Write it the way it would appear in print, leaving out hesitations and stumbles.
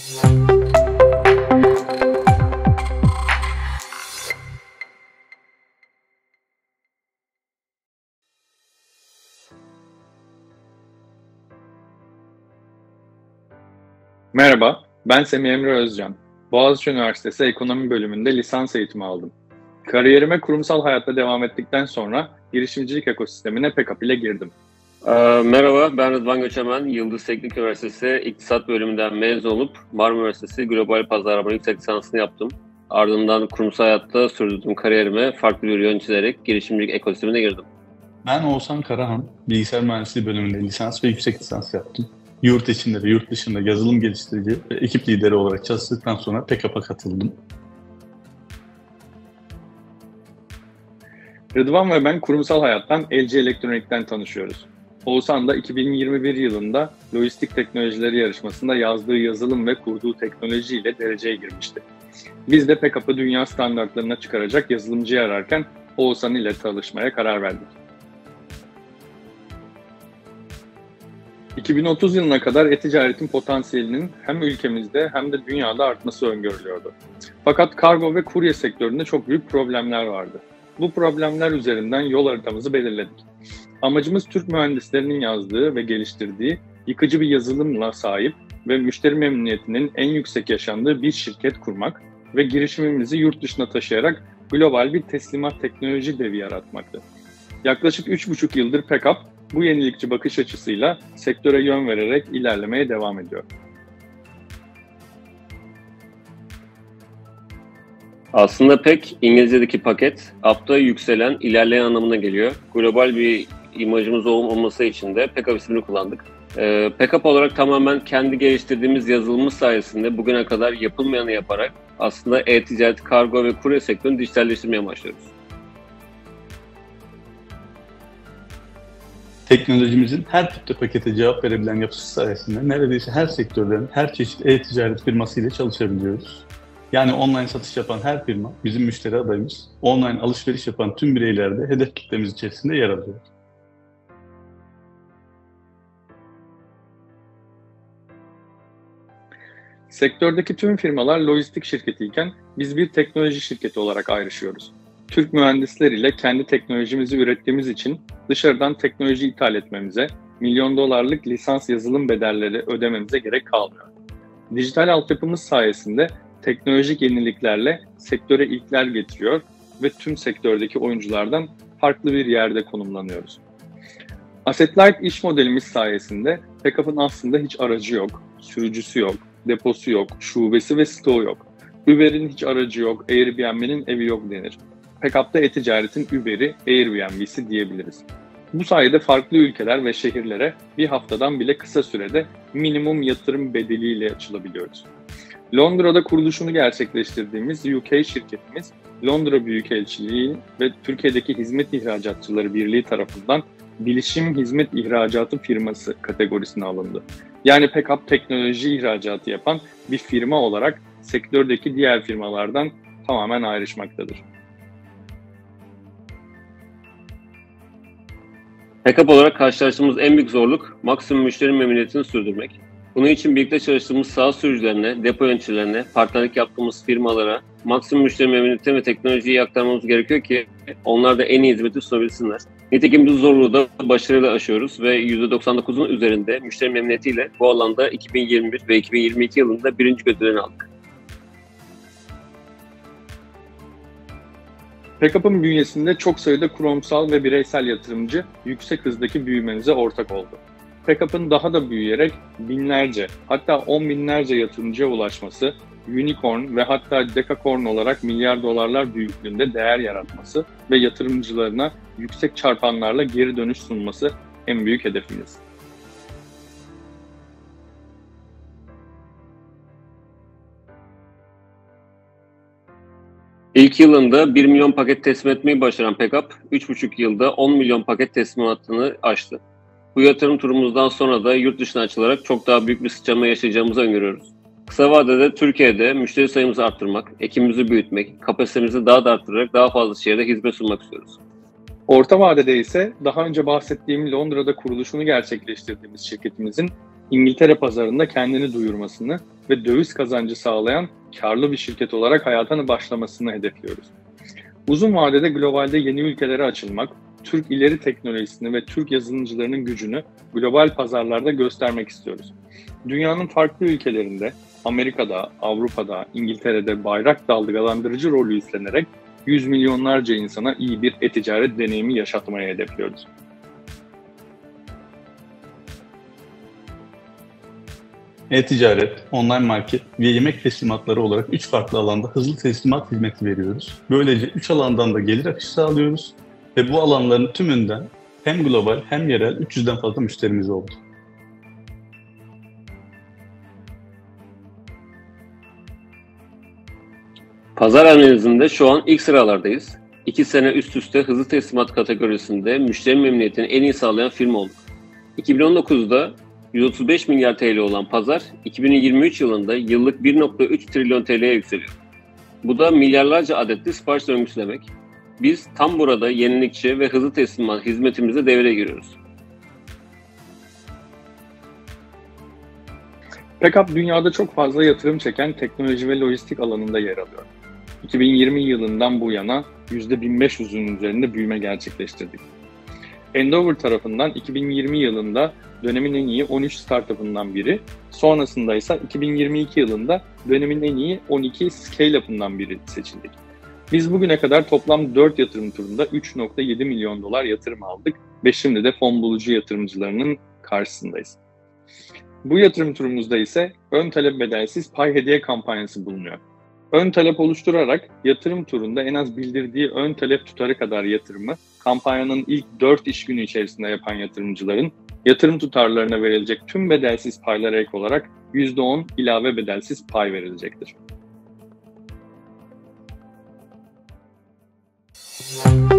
Merhaba, ben Semih Emre Özcan. Boğaziçi Üniversitesi Ekonomi Bölümünde lisans eğitimi aldım. Kariyerime kurumsal hayatta devam ettikten sonra girişimcilik ekosistemine PEKAP ile girdim. Merhaba, ben Rıdvan Göçemen. Yıldız Teknik Üniversitesi İktisat Bölümünden mezun olup Marmara Üniversitesi Global Pazarlama Yüksek Lisansını yaptım. Ardından kurumsal hayatta sürdürdüğüm kariyerime farklı bir yön çizerek girişimcilik ekosistemine girdim. Ben Oğuzhan Karahan, Bilgisayar Mühendisliği Bölümünde lisans ve yüksek lisans yaptım. Yurt içinde ve yurt dışında yazılım geliştirici ve ekip lideri olarak çalıştıktan sonra PEKAP'a katıldım. Rıdvan ve ben kurumsal hayattan LG Elektronik'ten tanışıyoruz. Oğuzhan da 2021 yılında lojistik teknolojileri yarışmasında yazdığı yazılım ve kurduğu teknolojiyle dereceye girmişti. Biz de PEKAP'ı dünya standartlarına çıkaracak yazılımcı ararken Oğuzhan ile çalışmaya karar verdik. 2030 yılına kadar e-ticaretin potansiyelinin hem ülkemizde hem de dünyada artması öngörülüyordu. Fakat kargo ve kurye sektöründe çok büyük problemler vardı. Bu problemler üzerinden yol haritamızı belirledik. Amacımız Türk mühendislerinin yazdığı ve geliştirdiği yıkıcı bir yazılımla sahip ve müşteri memnuniyetinin en yüksek yaşandığı bir şirket kurmak ve girişimimizi yurt dışına taşıyarak global bir teslimat teknoloji devi yaratmaktı. Yaklaşık 3,5 yıldır PEKAP bu yenilikçi bakış açısıyla sektöre yön vererek ilerlemeye devam ediyor. Aslında PEK, İngilizce'deki paket, app'ta yükselen, ilerleyen anlamına geliyor. Global bir imajımız olması için de PEKAP ismini kullandık. PEKAP olarak tamamen kendi geliştirdiğimiz yazılımımız sayesinde bugüne kadar yapılmayanı yaparak aslında e-ticaret, kargo ve kurye sektörünü dijitalleştirmeye başlıyoruz. Teknolojimizin her tipte pakete cevap verebilen yapısı sayesinde neredeyse her sektörden, her çeşit e-ticaret firmasıyla çalışabiliyoruz. Yani online satış yapan her firma bizim müşteri adayımız, online alışveriş yapan tüm bireyler de hedef kitlemiz içerisinde yer alıyor. Sektördeki tüm firmalar lojistik şirketiyken biz bir teknoloji şirketi olarak ayrışıyoruz. Türk mühendisler ile kendi teknolojimizi ürettiğimiz için dışarıdan teknoloji ithal etmemize, milyon dolarlık lisans yazılım bedelleri ödememize gerek kalmıyor. Dijital altyapımız sayesinde teknolojik yeniliklerle sektöre ilkler getiriyor ve tüm sektördeki oyunculardan farklı bir yerde konumlanıyoruz. Asset Light iş modelimiz sayesinde PEKAP'ın aslında hiç aracı yok, sürücüsü yok, deposu yok, şubesi ve stoğu yok. Uber'in hiç aracı yok, Airbnb'nin evi yok denir. PEKAP'ta e-ticaretin Uber'i, Airbnb'si diyebiliriz. Bu sayede farklı ülkeler ve şehirlere bir haftadan bile kısa sürede minimum yatırım bedeliyle açılabiliyoruz. Londra'da kuruluşunu gerçekleştirdiğimiz UK şirketimiz, Londra Büyükelçiliği ve Türkiye'deki Hizmet İhracatçıları Birliği tarafından Bilişim Hizmet İhracatı Firması kategorisine alındı. Yani PEKAP teknoloji ihracatı yapan bir firma olarak sektördeki diğer firmalardan tamamen ayrışmaktadır. PEKAP olarak karşılaştığımız en büyük zorluk maksimum müşteri memnuniyetini sürdürmek. Bunun için birlikte çalıştığımız saha sürücülerine, depo yöneticilerine, partnerlik yaptığımız firmalara maksimum müşteri memnuniyetini ve teknolojiyi aktarmamız gerekiyor ki onlar da en iyi hizmeti sunabilsinler. Nitekim bu zorluğu da başarıyla aşıyoruz ve %99'un üzerinde müşteri memnuniyetiyle bu alanda 2021 ve 2022 yılında birinci ödülünü aldık. PEKAP'ın bünyesinde çok sayıda kurumsal ve bireysel yatırımcı yüksek hızdaki büyümemize ortak oldu. PEKAP'ın daha da büyüyerek binlerce, hatta 10 binlerce yatırımcıya ulaşması, unicorn ve hatta dekakorn olarak milyar dolarlar büyüklüğünde değer yaratması ve yatırımcılarına yüksek çarpanlarla geri dönüş sunması en büyük hedefimiz. İlk yılında 1 milyon paket teslim etmeyi başaran PEKAP, 3,5 yılda 10 milyon paket teslimatını aştı. Bu yatırım turumuzdan sonra da yurt dışına açılarak çok daha büyük bir sıçrama yaşayacağımızı öngörüyoruz. Kısa vadede Türkiye'de müşteri sayımızı arttırmak, ekibimizi büyütmek, kapasitemizi daha da arttırarak daha fazla şehirde hizmet sunmak istiyoruz. Orta vadede ise daha önce bahsettiğim Londra'da kuruluşunu gerçekleştirdiğimiz şirketimizin İngiltere pazarında kendini duyurmasını ve döviz kazancı sağlayan karlı bir şirket olarak hayatına başlamasını hedefliyoruz. Uzun vadede globalde yeni ülkelere açılmak, Türk ileri teknolojisini ve Türk yazılımcılarının gücünü global pazarlarda göstermek istiyoruz. Dünyanın farklı ülkelerinde, Amerika'da, Avrupa'da, İngiltere'de bayrak dalgalandırıcı rolü üstlenerek yüz milyonlarca insana iyi bir e-ticaret deneyimi yaşatmaya hedefliyoruz. E-ticaret, online market ve yemek teslimatları olarak 3 farklı alanda hızlı teslimat hizmeti veriyoruz. Böylece 3 alandan da gelir akışı sağlıyoruz ve bu alanların tümünden hem global hem yerel 300'den fazla müşterimiz oldu. Pazar analizinde şu an ilk sıralardayız. 2 sene üst üste hızlı teslimat kategorisinde müşteri memnuniyetini en iyi sağlayan firma olduk. 2019'da 135 milyar TL olan pazar, 2023 yılında yıllık 1,3 trilyon TL'ye yükseliyor. Bu da milyarlarca adetli sipariş döngüsü demek. Biz tam burada yenilikçi ve hızlı teslimat hizmetimizle devreye giriyoruz. Pickup dünyada çok fazla yatırım çeken teknoloji ve lojistik alanında yer alıyor. 2020 yılından bu yana %1500'ün üzerinde büyüme gerçekleştirdik. Endeavor tarafından 2020 yılında dönemin en iyi 13 startup'ından biri, sonrasında ise 2022 yılında dönemin en iyi 12 scale-up'ından biri seçildik. Biz bugüne kadar toplam 4 yatırım turunda 3,7 milyon dolar yatırım aldık ve şimdi de fon bulucu yatırımcılarının karşısındayız. Bu yatırım turumuzda ise ön talep bedelsiz pay hediye kampanyası bulunuyor. Ön talep oluşturarak yatırım turunda en az bildirdiği ön talep tutarı kadar yatırımı kampanyanın ilk 4 iş günü içerisinde yapan yatırımcıların yatırım tutarlarına verilecek tüm bedelsiz paylara ek olarak %10 ilave bedelsiz pay verilecektir.